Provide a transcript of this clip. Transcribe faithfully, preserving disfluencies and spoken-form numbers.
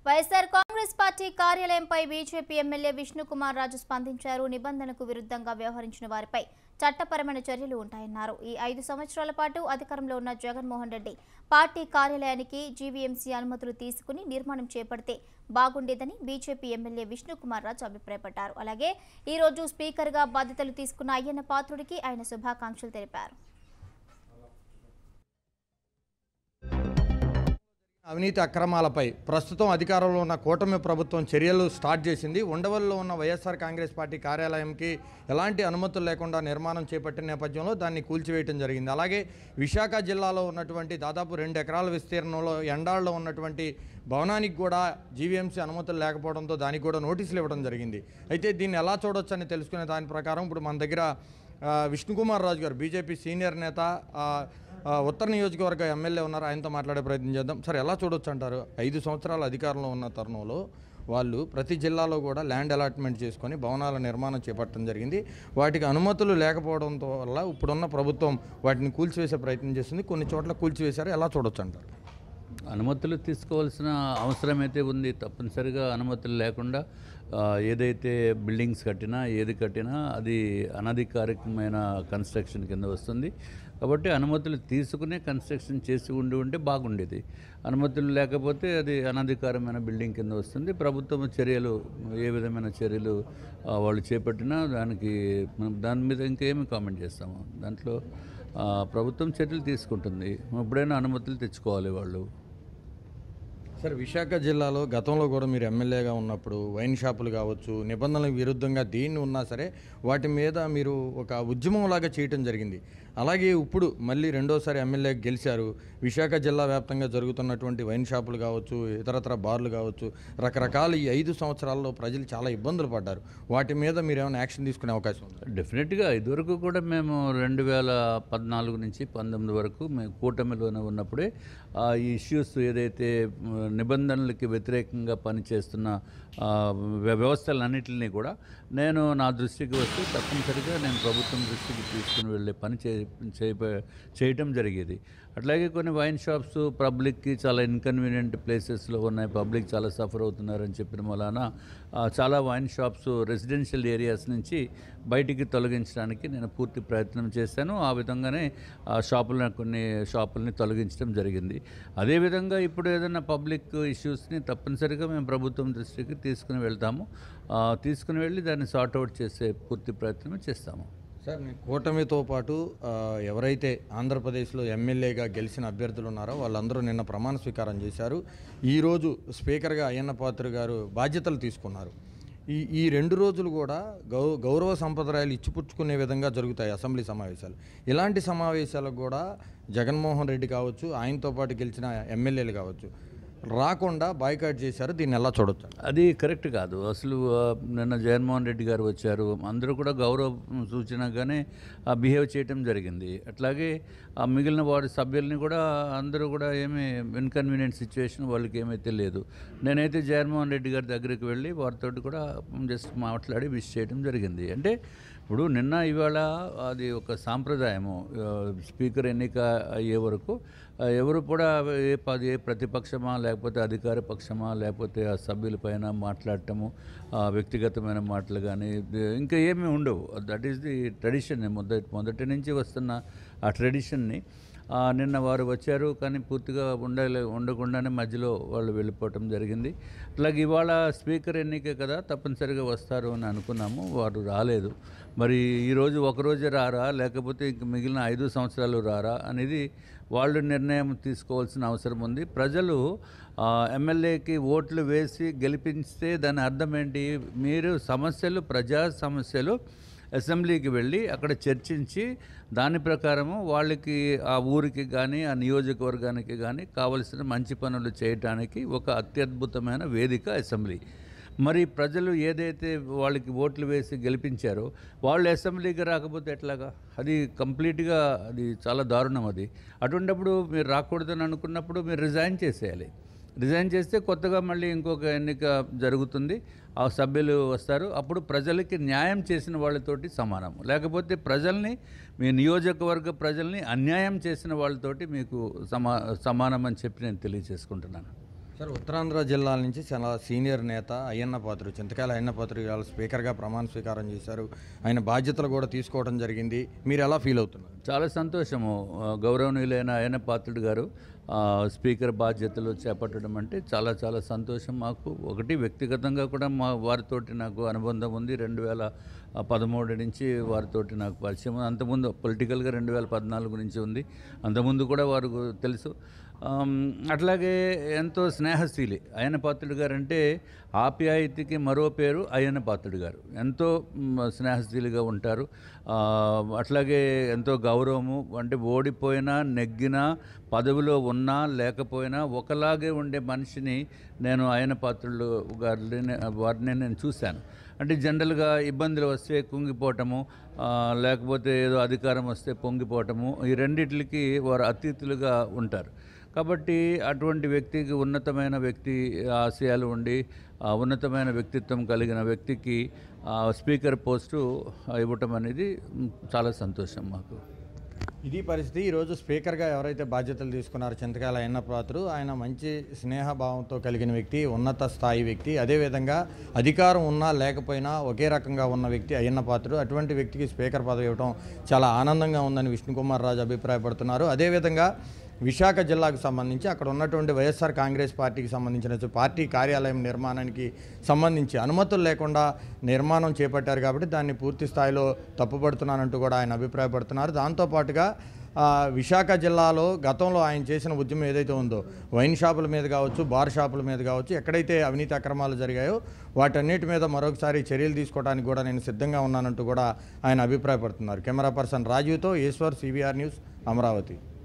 YSR Congress party కార్యాలయంపై BJP MLA Vishnukumar Raju స్పందించారు. నిబంధనలకు విరుద్ధంగా వ్యవహరించిన వారిపై చట్టపరమైన చర్యలు ఉంటాయన్నారు. ఈ ఐదు సంవత్సరాల పాటు అధికారంలో ఉన్న జగన్మోహన్ రెడ్డి పార్టీ కార్యాలయానికి జీవీఎంసీ అనుమతులు తీసుకుని నిర్మాణం చేపడితే బాగుండేదని బీజేపీ ఎమ్మెల్యే విష్ణుకుమార్ రాజు అభిప్రాయపడ్డారు. అలాగే ఈ రోజు స్పీకర్గా బాధ్యతలు తీసుకున్న అయ్యన్న పాత్రుడికి ఆయన శుభాకాంక్షలు తెలిపారు. అవినీతి అక్రమాలపై ప్రస్తుతం అధికారంలో ఉన్న కూటమి ప్రభుత్వం చర్యలు స్టార్ట్ చేసింది. ఉండవల్లిలో ఉన్న వైఎస్ఆర్ కాంగ్రెస్ పార్టీ కార్యాలయంకి ఎలాంటి అనుమతులు లేకుండా నిర్మాణం చేపట్టిన నేపథ్యంలో దాన్ని కూల్చివేయడం జరిగింది. అలాగే విశాఖ జిల్లాలో ఉన్నటువంటి దాదాపు రెండు ఎకరాల విస్తీర్ణంలో ఎండాళ్ళలో ఉన్నటువంటి భవనానికి కూడా జీవీఎంసీ అనుమతులు లేకపోవడంతో దానికి కూడా నోటీసులు ఇవ్వడం జరిగింది. అయితే దీన్ని ఎలా చూడొచ్చు అని తెలుసుకునే దాని ప్రకారం ఇప్పుడు మన దగ్గర విష్ణుకుమార్ రాజు గారు బీజేపీ సీనియర్ నేత ఉత్తర నియోజకవర్గ ఎమ్మెల్యే ఉన్నారు. ఆయనతో మాట్లాడే ప్రయత్నం చేద్దాం. సార్, ఎలా చూడొచ్చు అంటారు? ఐదు సంవత్సరాల అధికారంలో ఉన్న తరుణంలో వాళ్ళు ప్రతి జిల్లాలో కూడా ల్యాండ్ అలాట్మెంట్ చేసుకొని భవనాల నిర్మాణం చేపట్టడం జరిగింది. వాటికి అనుమతులు లేకపోవడంతో వల్ల ఇప్పుడున్న ప్రభుత్వం వాటిని కూల్చివేసే ప్రయత్నం చేస్తుంది. కొన్ని చోట్ల కూల్చివేశారు. ఎలా చూడొచ్చు అంటారు? అనుమతులు తీసుకోవాల్సిన అవసరం అయితే ఉంది. తప్పనిసరిగా అనుమతులు లేకుండా ఏదైతే బిల్డింగ్స్ కట్టినా ఏది కట్టినా అది అనధికారికమైన కన్స్ట్రక్షన్ కింద వస్తుంది. కాబట్టి అనుమతులు తీసుకునే కన్స్ట్రక్షన్ చేసి ఉండి ఉంటే బాగుండేది. అనుమతులు లేకపోతే అది అనధికారమైన బిల్డింగ్ కింద వస్తుంది. ప్రభుత్వం చర్యలు ఏ విధమైన చర్యలు వాళ్ళు చేపట్టినా దానికి దాని మీద ఇంకేమి కామెంట్ చేస్తాము. దాంట్లో ప్రభుత్వం చర్యలు తీసుకుంటుంది. ఎప్పుడైనా అనుమతులు తెచ్చుకోవాలి వాళ్ళు. సార్, విశాఖ జిల్లాలో గతంలో కూడా మీరు ఎమ్మెల్యేగా ఉన్నప్పుడు వైన్ షాపులు కావచ్చు, నిబంధనలకు విరుద్ధంగా దీన్ని ఉన్నా సరే వాటి మీద మీరు ఒక ఉద్యమంలాగా చేయటం జరిగింది. అలాగే ఇప్పుడు మళ్ళీ రెండోసారి ఎమ్మెల్యే గెలిచారు. విశాఖ జిల్లా వ్యాప్తంగా జరుగుతున్నటువంటి వైన్ షాపులు కావచ్చు, ఇతరతర బార్లు కావచ్చు, రకరకాల ఈ ఐదు సంవత్సరాల్లో ప్రజలు చాలా ఇబ్బందులు పడ్డారు. వాటి మీద మీరు ఏమైనా యాక్షన్ తీసుకునే అవకాశం ఉంది? డెఫినెట్గా ఇదివరకు కూడా మేము రెండు వేల పద్నాలుగు నుంచి పంతొమ్మిది వరకు మేము కూటమిలోనే ఉన్నప్పుడే ఈ ఇష్యూస్ ఏదైతే నిబంధనలకి వ్యతిరేకంగా పనిచేస్తున్న వ్యవస్థలన్నింటినీ కూడా నేను నా దృష్టికి వస్తే తప్పనిసరిగా నేను ప్రభుత్వం దృష్టికి తీసుకుని వెళ్ళే పని చే చేయటం జరిగేది. అట్లాగే కొన్ని వైన్ షాప్స్ పబ్లిక్కి చాలా ఇన్కన్వీనియంట్ ప్లేసెస్లో ఉన్నాయి, పబ్లిక్ చాలా సఫర్ అవుతున్నారని చెప్పిన వలన చాలా వైన్ షాప్స్ రెసిడెన్షియల్ ఏరియాస్ నుంచి బయటికి తొలగించడానికి నేను పూర్తి ప్రయత్నం చేశాను. ఆ విధంగానే ఆ షాపులను కొన్ని షాపుల్ని తొలగించడం జరిగింది. అదేవిధంగా ఇప్పుడు ఏదైనా పబ్లిక్ ఇష్యూస్ని తప్పనిసరిగా మేము ప్రభుత్వం దృష్టికి తీసుకుని వెళ్తాము. తీసుకుని వెళ్ళి దాన్ని సార్ట్అవుట్ చేసే పూర్తి ప్రయత్నం చేస్తాము. సార్, కూటమితో పాటు ఎవరైతే ఆంధ్రప్రదేశ్లో ఎమ్మెల్యేగా గెలిచిన అభ్యర్థులు ఉన్నారో వాళ్ళందరూ నిన్న ప్రమాణ స్వీకారం చేశారు. ఈరోజు స్పీకర్గా అయ్యన్న పాత్రుడు గారు బాధ్యతలు తీసుకున్నారు. ఈ ఈ రెండు రోజులు కూడా గౌ గౌరవ సంప్రదాయాలు ఇచ్చిపుచ్చుకునే విధంగా జరుగుతాయి అసెంబ్లీ సమావేశాలు. ఇలాంటి సమావేశాలకు కూడా జగన్మోహన్ రెడ్డి కావచ్చు, ఆయనతో పాటు గెలిచిన ఎమ్మెల్యేలు కావచ్చు రాకుండా బాయ్కాట్ చేశారు. దీన్ని ఎలా చూడొచ్చు? అది కరెక్ట్ కాదు. అసలు నిన్న జగన్మోహన్ రెడ్డి గారు వచ్చారు, అందరూ కూడా గౌరవ సూచనగానే బిహేవ్ చేయటం జరిగింది. అట్లాగే ఆ మిగిలిన వారి సభ్యుల్ని కూడా అందరూ కూడా ఏమీ ఇన్కన్వీనియంట్ సిచ్యువేషన్ వాళ్ళకి ఏమైతే లేదు. నేనైతే జగన్మోహన్ రెడ్డి గారి దగ్గరికి వెళ్ళి వారితో కూడా జస్ట్ మాట్లాడి విష్ చేయడం జరిగింది. అంటే ఇప్పుడు నిన్న ఇవాళ అది ఒక సాంప్రదాయము. స్పీకర్ ఎన్నిక అయ్యే వరకు ఎవరు కూడా ఏ పది ఏ ప్రతిపక్షమా లేకపోతే అధికార పక్షమా లేకపోతే ఆ సభ్యులపైన మాట్లాడటము, వ్యక్తిగతమైన మాటలు కానీ ఇంకా ఏమీ ఉండవు. That is the tradition. మొదటి మొదటి నుంచి వస్తున్న ఆ ట్రెడిషన్ని నిన్న వారు వచ్చారు, కానీ పూర్తిగా ఉండలే ఉండకుండానే మధ్యలో వాళ్ళు వెళ్ళిపోవటం జరిగింది. అట్లాగే ఇవాళ స్పీకర్ ఎన్నికే కదా తప్పనిసరిగా వస్తారు అని అనుకున్నాము, వారు రాలేదు. మరి ఈరోజు ఒకరోజే రారా లేకపోతే ఇంక మిగిలిన ఐదు సంవత్సరాలు రారా అనేది వాళ్ళు నిర్ణయం తీసుకోవాల్సిన అవసరం ఉంది. ప్రజలు ఎమ్మెల్యేకి ఓట్లు వేసి గెలిపిస్తే దాని అర్థం ఏంటి? మీరు సమస్యలు ప్రజా సమస్యలు అసెంబ్లీకి వెళ్ళి అక్కడ చర్చించి దాని ప్రకారము వాళ్ళకి ఆ ఊరికి కానీ ఆ నియోజకవర్గానికి కానీ కావలసిన మంచి పనులు చేయటానికి ఒక అత్యద్భుతమైన వేదిక అసెంబ్లీ. మరి ప్రజలు ఏదైతే వాళ్ళకి ఓట్లు వేసి గెలిపించారో వాళ్ళు అసెంబ్లీకి రాకపోతే ఎట్లాగా? అది కంప్లీట్గా అది చాలా దారుణం. అది అటువంటిప్పుడు మీరు రాకూడదని అనుకున్నప్పుడు మీరు రిజైన్ చేసేయాలి. రిజైన్ చేస్తే కొత్తగా మళ్ళీ ఇంకొక ఎన్నిక జరుగుతుంది, ఆ సభ్యులు వస్తారు. అప్పుడు ప్రజలకి న్యాయం చేసిన వాళ్ళతోటి సమానం. లేకపోతే ప్రజల్ని, మీ నియోజకవర్గ ప్రజల్ని అన్యాయం చేసిన వాళ్ళతోటి మీకు సమా సమానం అని చెప్పి నేను తెలియజేసుకుంటున్నాను. సార్, ఉత్తరాంధ్ర జిల్లాల నుంచి చాలా సీనియర్ నేత అయ్యన్న పాత్రుడు, చింతకాయల అయ్యన్న పాత్రుడు ఇవాళ స్పీకర్గా ప్రమాణ స్వీకారం చేశారు. ఆయన బాధ్యతలు కూడా తీసుకోవడం జరిగింది. మీరు ఎలా ఫీల్ అవుతున్నారు? చాలా సంతోషము. గౌరవనీయులైన అయ్యన్న పాత్రుడు గారు స్పీకర్ బాధ్యతలు చేపట్టడం అంటే చాలా చాలా సంతోషం మాకు. ఒకటి వ్యక్తిగతంగా కూడా మా వారితోటి నాకు అనుబంధం ఉంది. రెండు వేల పదమూడు నుంచి వారితోటి నాకు పరిచయం. అంతకుముందు పొలిటికల్గా రెండు వేల పద్నాలుగు నుంచి ఉంది. అంతకుముందు కూడా వారు తెలుసు. అట్లాగే ఎంతో స్నేహశీలి అయ్యన్న పాత్రుడు గారు అంటే ఆప్యాయతకి మరో పేరు అయ్యన్న పాత్రుడు గారు. ఎంతో స్నేహశీలిగా ఉంటారు. అట్లాగే ఎంతో గౌరవము, అంటే ఓడిపోయినా నెగ్గినా పదవిలో ఉన్నా లేకపోయినా ఒకలాగే ఉండే మనిషిని నేను అయ్యన్న పాత్రుడు గారిని వారిని నేను చూశాను. అంటే జనరల్గా ఇబ్బందులు వస్తే కుంగిపోవటము, లేకపోతే ఏదో అధికారం వస్తే పొంగిపోవటము, ఈ రెండిట్లకి వారు అతిథులుగా ఉంటారు. కాబట్టి అటువంటి వ్యక్తికి, ఉన్నతమైన వ్యక్తి ఆశయాలు ఉండి ఉన్నతమైన వ్యక్తిత్వం కలిగిన వ్యక్తికి స్పీకర్ పోస్టు ఇవ్వటం అనేది చాలా సంతోషం మాకు. ఇది పరిస్థితి. ఈరోజు స్పీకర్గా ఎవరైతే బాధ్యతలు తీసుకున్నారో చింతకాయల అయ్యన్న పాత్రుడు, ఆయన మంచి స్నేహభావంతో కలిగిన వ్యక్తి, ఉన్నత స్థాయి వ్యక్తి. అదేవిధంగా అధికారం ఉన్నా లేకపోయినా ఒకే రకంగా ఉన్న వ్యక్తి అయ్యన్న పాత్రుడు. అటువంటి వ్యక్తికి స్పీకర్ పదవి ఇవ్వడం చాలా ఆనందంగా ఉందని విష్ణుకుమార్ రాజు అభిప్రాయపడుతున్నారు. అదేవిధంగా విశాఖ జిల్లాకు సంబంధించి అక్కడ ఉన్నటువంటి వైఎస్ఆర్ కాంగ్రెస్ పార్టీకి సంబంధించిన పార్టీ కార్యాలయం నిర్మాణానికి సంబంధించి అనుమతులు లేకుండా నిర్మాణం చేపట్టారు కాబట్టి దాన్ని పూర్తి స్థాయిలో తప్పుపడుతున్నానంటూ కూడా ఆయన అభిప్రాయపడుతున్నారు. దాంతోపాటుగా విశాఖ జిల్లాలో గతంలో ఆయన చేసిన ఉద్యమం ఏదైతే ఉందో, వైన్ షాపుల మీద కావచ్చు, బార్ షాపుల మీద కావచ్చు, ఎక్కడైతే అవినీతి అక్రమాలు జరిగాయో వాటన్నిటి మీద మరొకసారి చర్యలు తీసుకోవడానికి కూడా నేను సిద్ధంగా ఉన్నానంటూ కూడా ఆయన అభిప్రాయపడుతున్నారు. కెమెరా పర్సన్ రాజీవ్తో ఈశ్వర్, సివిఆర్ న్యూస్, అమరావతి.